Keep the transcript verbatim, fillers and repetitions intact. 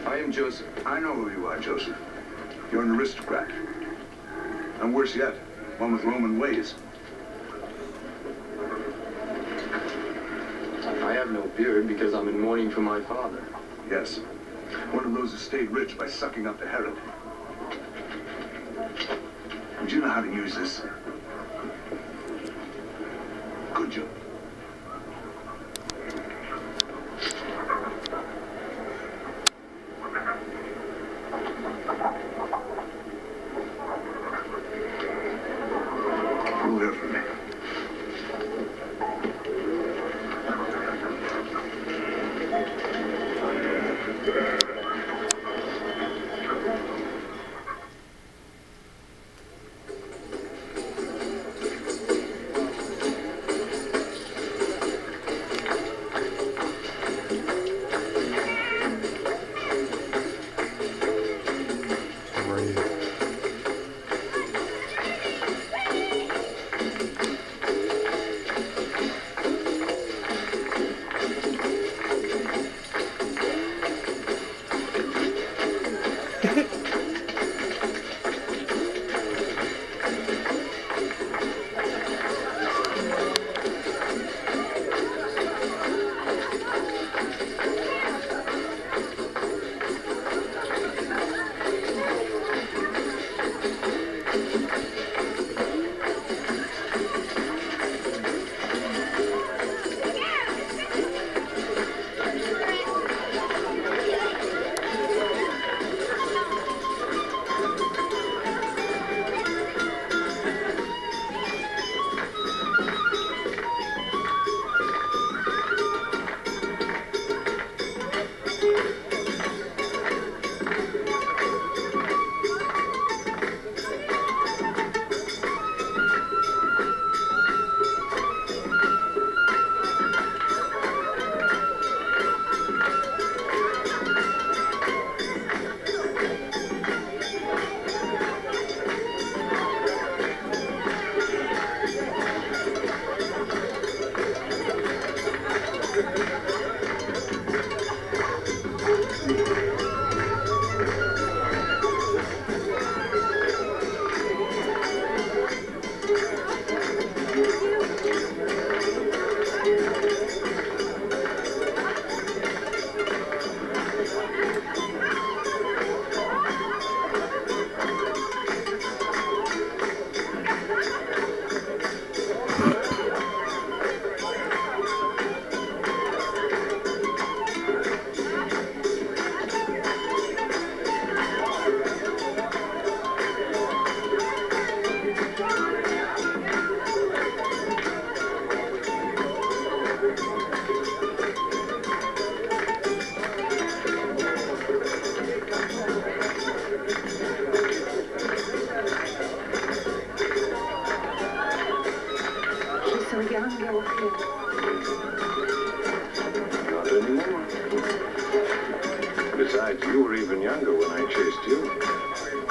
I am Joseph. I know who you are, Joseph. You're an aristocrat. And worse yet, one with Roman ways. I have no beard because I'm in mourning for my father. Yes. One of those who stayed rich by sucking up to Herod. Would you know how to use this? Could you? Move here for me. Not anymore. Besides, you were even younger when I chased you.